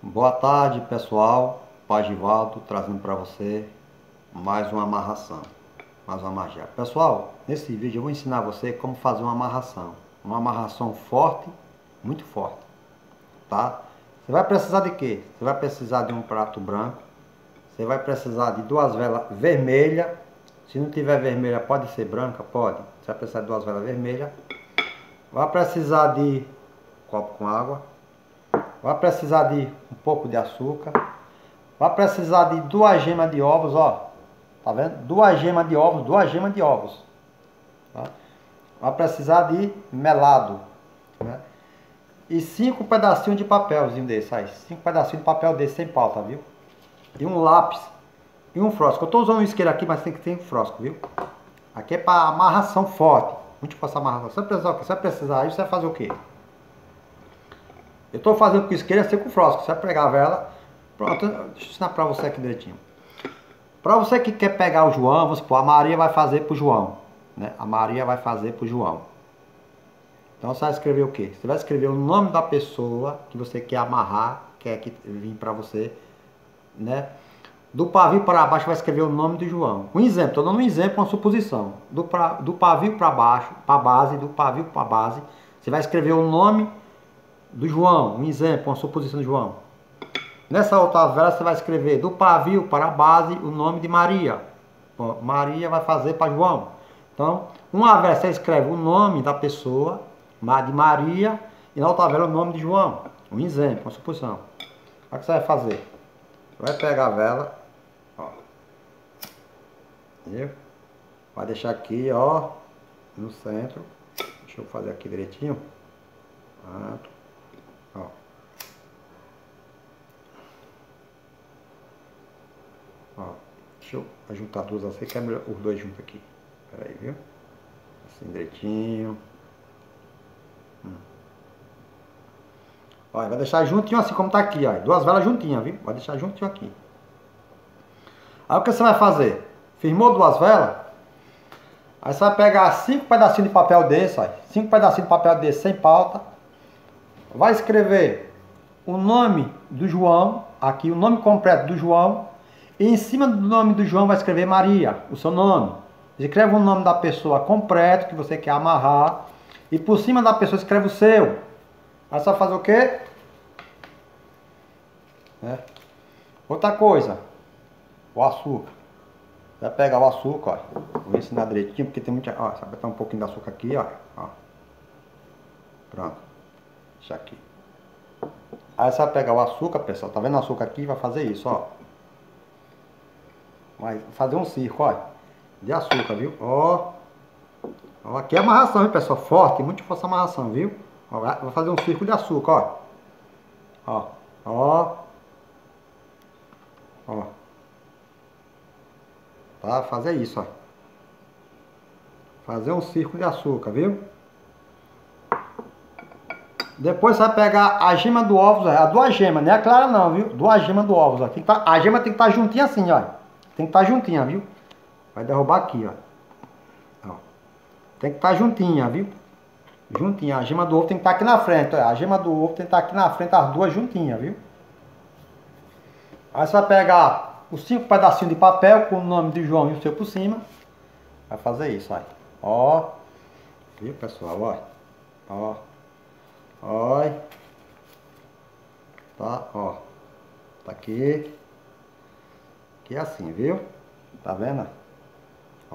Boa tarde, pessoal. Pagivaldo trazendo para você mais uma amarração, mais uma magia. Pessoal, nesse vídeo eu vou ensinar você como fazer uma amarração forte, muito forte, tá? Você vai precisar de quê? Você vai precisar de um prato branco, você vai precisar de duas velas vermelhas. Se não tiver vermelha, pode ser branca, pode. Você vai precisar de duas velas vermelhas. Vai precisar de um copo com água. Vai precisar de um pouco de açúcar. Vai precisar de duas gemas de ovos, ó. Tá vendo? Duas gemas de ovos, duas gemas de ovos. Tá? Vai precisar de melado, né? E 5 pedacinhos de papelzinho desse aí. 5 pedacinhos de papel desse sem pauta, viu? E um lápis. E um frosco. Eu tô usando um isqueiro aqui, mas tem que ter um frosco, viu? Aqui é para amarração forte. Muito forte amarração. Você vai precisar o quê? Você vai precisar, aí você vai fazer o quê? Eu tô fazendo com isqueiro, assim com frosco. Você vai pegar a vela. Pronto, deixa eu ensinar pra você aqui direitinho. Pra você que quer pegar o João, vamos supor, a Maria vai fazer pro João, né? A Maria vai fazer pro João. Então você vai escrever o quê? Você vai escrever o nome da pessoa que você quer amarrar, quer que vir pra você, né? Do pavio para baixo vai escrever o nome do João. Um exemplo, tô dando um exemplo, uma suposição. Do pavio para baixo, para base, do pavio para base, você vai escrever o nome do João. Um exemplo, uma suposição do João. Nessa outra vela você vai escrever do pavio para a base o nome de Maria. Bom, Maria vai fazer para João. Então, uma vela você escreve o nome da pessoa, de Maria, e na outra vela o nome de João. Um exemplo, uma suposição. O que você vai fazer? Você vai pegar a vela, ó, viu? Vai deixar aqui, ó, no centro. Deixa eu fazer aqui direitinho. Pronto. Ó. Ó, deixa eu juntar duas assim, que é melhor os dois juntos aqui. Pera aí, viu? Assim direitinho. Ó, vai deixar juntinho assim como tá aqui, ó. Duas velas juntinhas, viu? Vai deixar juntinho aqui. Aí o que você vai fazer? Firmou duas velas? Aí você vai pegar 5 pedacinhos de papel desse, ó. 5 pedacinhos de papel desse sem pauta. Vai escrever o nome do João, aqui o nome completo do João. E em cima do nome do João vai escrever Maria, o seu nome. Escreve o nome da pessoa completo que você quer amarrar. E por cima da pessoa escreve o seu. Aí você vai fazer o quê? Outra coisa. O açúcar. Você vai pegar o açúcar, ó. Vou ensinar direitinho, porque tem muita... Ó, você vai botar um pouquinho de açúcar aqui, ó. Pronto. Deixa aqui. Aí você vai pegar o açúcar, pessoal. Tá vendo o açúcar aqui? Vai fazer isso, ó. Vai fazer um círculo, ó, de açúcar, viu? Ó. Ó, aqui é amarração, viu, pessoal? Forte, muito forte amarração, viu? Ó, vai fazer um círculo de açúcar, ó. Ó. Ó. Ó. Tá? Fazer isso, ó. Fazer um círculo de açúcar, viu? Depois você vai pegar a gema do ovos, a duas gemas, não é a clara não, viu? Duas gemas do ovos, ó. A gema tem que estar juntinha assim, ó. Tem que estar juntinha, viu? Vai derrubar aqui, ó. Tem que estar juntinha, viu? Juntinha. A gema do ovo tem que estar aqui na frente, ó. A gema do ovo tem que estar aqui na frente, as duas juntinhas, viu? Aí você vai pegar os 5 pedacinhos de papel com o nome de João e o seu por cima. Vai fazer isso, ó. Viu, pessoal, ó. Ó. Ó. Tá, ó. Tá aqui. Aqui é assim, viu? Tá vendo? Ó.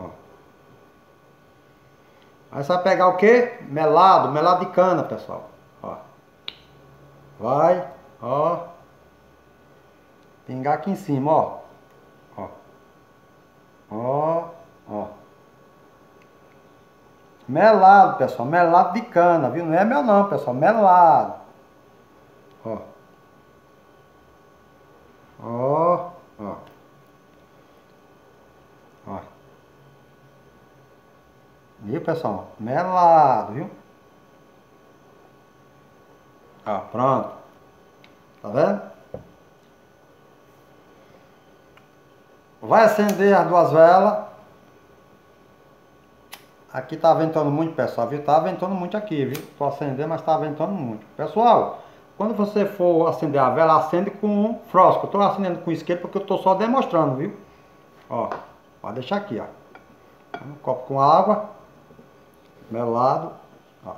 Aí você vai pegar o quê? Melado, melado de cana, pessoal. Ó. Vai, ó. Pingar aqui em cima, ó. Ó. Ó. Ó. Melado, pessoal. Melado de cana, viu? Não é mel não, pessoal. Melado. Ó. Ó. Ó. Ó. Viu, pessoal? Melado, viu? Ó, pronto. Tá vendo? Vai acender as duas velas. Aqui tá ventando muito, pessoal, viu? Tá ventando muito aqui, viu? Tô acendendo, mas tá ventando muito. Pessoal, quando você for acender a vela, acende com frósforo. Eu estou acendendo com isqueiro porque eu estou só demonstrando, viu? Ó, pode deixar aqui, ó. Um copo com água, melado. Ó.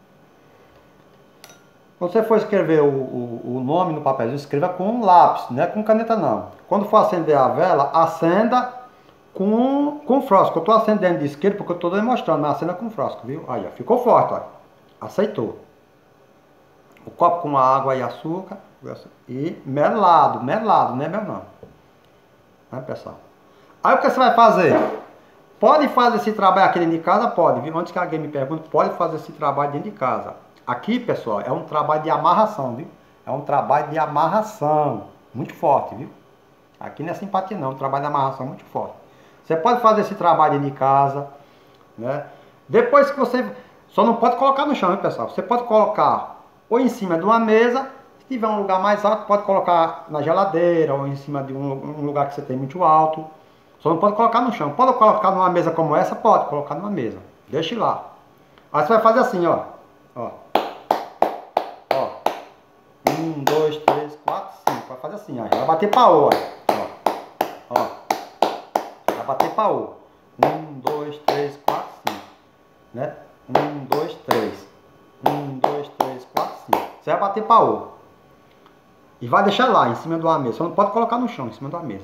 Quando você for escrever o nome no papel, escreva com um lápis, não é com caneta não. Quando for acender a vela, acenda com frósforo. Eu estou acendendo de isqueiro porque eu estou demonstrando, mas acenda com frósforo, viu? Aí, ó, ficou forte, ó. Aceitou. O copo com água e açúcar e melado, não é mel não. Né, pessoal? Aí o que você vai fazer? Pode fazer esse trabalho aqui dentro de casa? Pode, viu? Antes que alguém me pergunte, pode fazer esse trabalho dentro de casa. Aqui, pessoal, é um trabalho de amarração, viu? É um trabalho de amarração, muito forte, viu? Aqui não é simpatia não, é um trabalho de amarração muito forte. Você pode fazer esse trabalho dentro de casa, né? Depois que você... Só não pode colocar no chão, hein, pessoal? Você pode colocar ou em cima de uma mesa, se tiver um lugar mais alto, pode colocar na geladeira, ou em cima de um lugar que você tem muito alto. Só não pode colocar no chão. Pode colocar numa mesa como essa? Pode colocar numa mesa. Deixe lá. Aí você vai fazer assim, ó. Ó. Ó. 1, 2, 3, 4, 5. Vai fazer assim, ó. Vai bater paô, ó. Ó. Vai bater paô. 1, 2, 3, 4, 5. Né? 1, 2, 3. 1, 2, 3, 4, 5. Você vai bater paô. E vai deixar lá, em cima de uma mesa. Só não pode colocar no chão, em cima de uma mesa.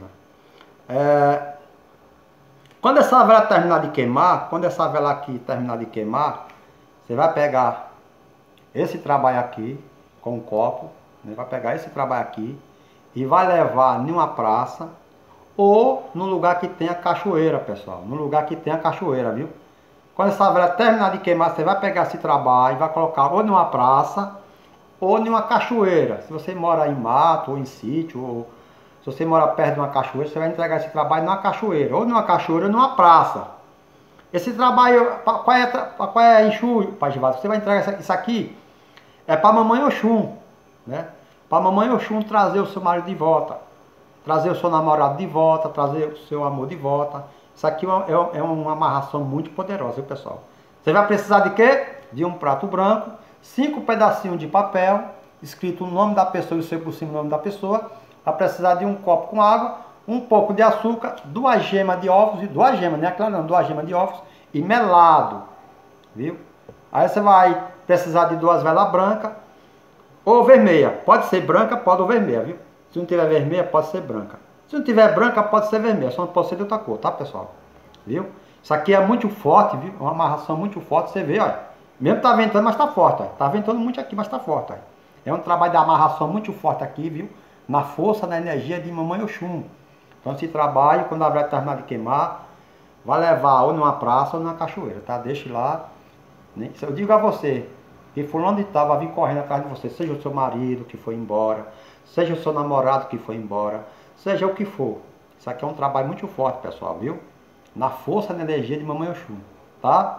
Quando essa vela terminar de queimar, quando essa vela aqui terminar de queimar, você vai pegar esse trabalho aqui, com um copo, né? Vai pegar esse trabalho aqui e vai levar em uma praça ou no lugar que tenha cachoeira, pessoal. No lugar que tenha cachoeira, viu? Quando essa vela terminar de queimar, você vai pegar esse trabalho e vai colocar ou numa praça ou numa cachoeira. Se você mora em mato ou em sítio, ou se você mora perto de uma cachoeira, você vai entregar esse trabalho numa cachoeira, ou numa cachoeira ou numa praça. Esse trabalho, qual é Exu, Pai Givaldo? Você vai entregar isso aqui, é para Mamãe Oxum, né? Para Mamãe Oxum trazer o seu marido de volta, trazer o seu namorado de volta, trazer o seu amor de volta. Isso aqui é uma amarração muito poderosa, viu, pessoal? Você vai precisar de quê? De um prato branco, 5 pedacinhos de papel, escrito o nome da pessoa e o seu por cima o nome da pessoa. Vai precisar de um copo com água, um pouco de açúcar, 2 gemas de ovos, e 2 gemas, né? Claro, não, 2 gemas de ovos e melado, viu? Aí você vai precisar de 2 velas brancas ou vermelha. Pode ser branca, pode ou vermelha, viu? Se não tiver vermelha, pode ser branca. Se não tiver branca, pode ser vermelha, só não pode ser de outra cor, tá, pessoal? Viu? Isso aqui é muito forte, viu? É uma amarração muito forte, você vê, olha. Mesmo tá ventando, mas tá forte, ó. Tá ventando muito aqui, mas tá forte, ó. É um trabalho de amarração muito forte aqui, viu? Na força, na energia de Mamãe Oxum. Então esse trabalho, quando a vela terminar de queimar, vai levar ou numa praça ou numa cachoeira, tá? Deixe lá. Né? Eu digo a você, que fulano de tal vai vir correndo atrás de você, seja o seu marido que foi embora, seja o seu namorado que foi embora, seja o que for. Isso aqui é um trabalho muito forte, pessoal, viu? Na força, na energia de Mamãe Oxum, tá?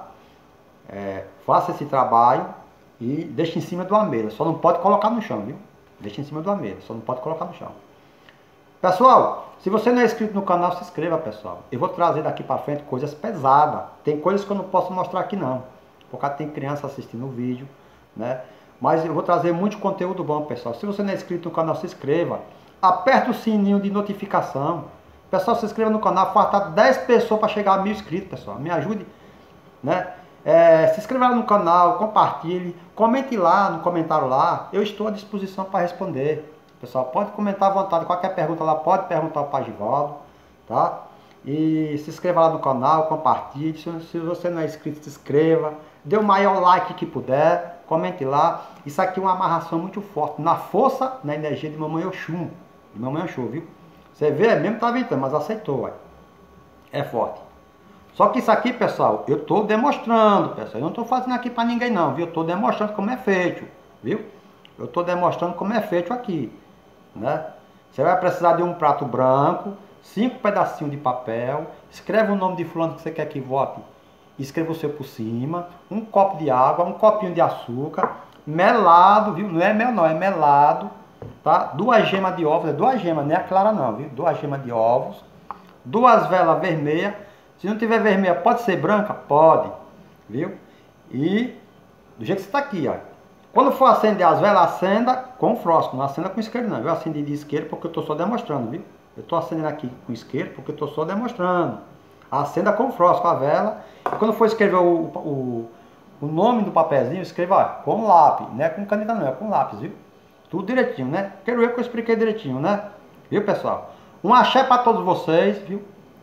Faça esse trabalho e deixe em cima de uma mesa. Só não pode colocar no chão, viu? Deixa em cima de uma mesa, só não pode colocar no chão. Pessoal, se você não é inscrito no canal, se inscreva, pessoal. Eu vou trazer daqui para frente coisas pesadas. Tem coisas que eu não posso mostrar aqui não, porque tem criança assistindo o vídeo, né? Mas eu vou trazer muito conteúdo bom, pessoal. Se você não é inscrito no canal, se inscreva. Aperta o sininho de notificação. Pessoal, se inscreva no canal. Falta 10 pessoas para chegar a 1000 inscritos, pessoal. Me ajude, né? Se inscreva no canal, compartilhe, comente lá no comentário lá. Eu estou à disposição para responder. Pessoal, pode comentar à vontade. Qualquer pergunta lá, pode perguntar ao Pai Givaldo, tá? E se inscreva lá no canal, compartilhe. Se você não é inscrito, se inscreva. Dê o maior like que puder. Comente lá. Isso aqui é uma amarração muito forte. Na força, na energia de Mamãe Oxum. De Mamãe Oxum, viu? Você vê, mesmo tá ventando, mas aceitou, ó. É forte. Só que isso aqui, pessoal, eu estou demonstrando, pessoal. Eu não estou fazendo aqui para ninguém não, viu? Eu estou demonstrando como é feito, viu? Eu estou demonstrando como é feito aqui, né? Você vai precisar de um prato branco, 5 pedacinhos de papel, escreve o nome de fulano que você quer que vote, escreva o seu por cima, um copo de água, um copinho de açúcar, melado, viu? Não é mel não, é melado, tá? 2 gemas de ovos, é 2 gemas, não é a clara não, viu? 2 gemas de ovos, 2 velas vermelhas. Se não tiver vermelha, pode ser branca? Pode, viu? E do jeito que você está aqui, ó. Quando for acender as velas, acenda com fósforo, não acenda com isqueiro não. Eu acendi de isqueiro porque eu estou só demonstrando, viu? Eu estou acendendo aqui com isqueiro porque eu estou só demonstrando. Acenda com fósforo a vela. E quando for escrever o nome do papelzinho, escreva com lápis, não é com caneta não, é com lápis, viu? Tudo direitinho, né? Quero ver que eu expliquei direitinho, né? Viu, pessoal? Um axé para todos vocês, viu?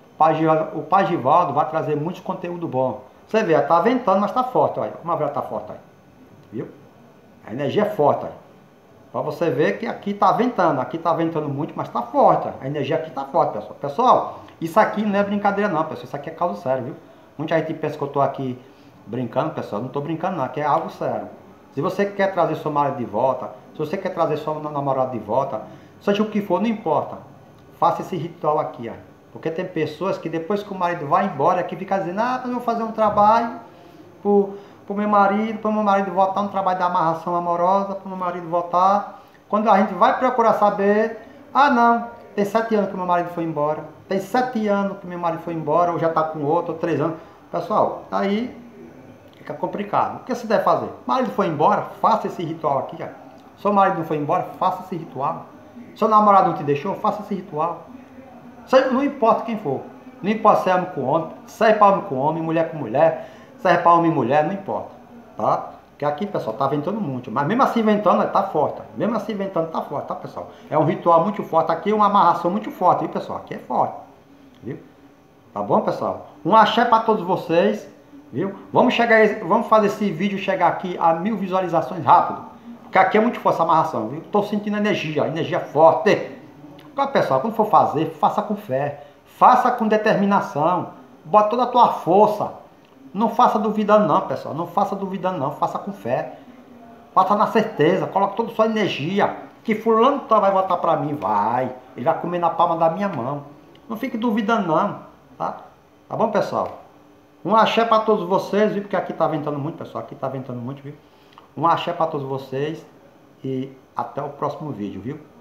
O Pai Givaldo vai trazer muito conteúdo bom. Você vê, tá ventando, mas tá forte, olha. Como a vela tá forte, olha. Viu? A energia é forte, olha. Para você ver que aqui tá ventando muito, mas tá forte, olha. A energia aqui tá forte, pessoal. Pessoal, isso aqui não é brincadeira não, pessoal. Isso aqui é causa séria, viu? Muita gente pensa que eu tô aqui brincando, pessoal. Não tô brincando não, aqui é algo sério. Se você quer trazer seu marido de volta, se você quer trazer sua namorada de volta, seja o que for, não importa. Faça esse ritual aqui, ó. Porque tem pessoas que depois que o marido vai embora, que fica dizendo, ah, eu vou fazer um trabalho pro meu marido voltar no trabalho da amarração amorosa, pro meu marido voltar. Quando a gente vai procurar saber, ah não, tem 7 anos que meu marido foi embora, tem 7 anos que meu marido foi embora, ou já tá com outro, ou 3 anos. Pessoal, aí fica complicado. O que você deve fazer? O marido foi embora, faça esse ritual aqui, ó. Seu marido não foi embora, faça esse ritual. Seu namorado não te deixou, faça esse ritual. Não importa quem for. Não importa se é homem com homem, se é para homem com homem, mulher com mulher, se é para homem e mulher, não importa. Tá? Porque aqui, pessoal, tá ventando muito. Mas mesmo assim ventando, tá forte. Mesmo assim ventando, tá forte, tá, pessoal? É um ritual muito forte. Aqui é uma amarração muito forte, viu, pessoal? Aqui é forte. Viu? Tá bom, pessoal? Um axé para todos vocês. Viu? Vamos fazer esse vídeo chegar aqui a 1000 visualizações rápido. Porque aqui é muito forte essa amarração, viu? Tô sentindo energia forte. Então, pessoal, quando for fazer, faça com fé, faça com determinação, bota toda a tua força. Não faça duvidando não, pessoal, não faça duvidando não, faça com fé. Faça na certeza, coloque toda a sua energia, que fulano vai voltar para mim, ele vai comer na palma da minha mão. Não fique duvidando não, tá? Tá bom, pessoal? Um axé para todos vocês, viu? Porque aqui tá ventando muito, pessoal, aqui tá ventando muito, viu? Um axé para todos vocês e até o próximo vídeo, viu?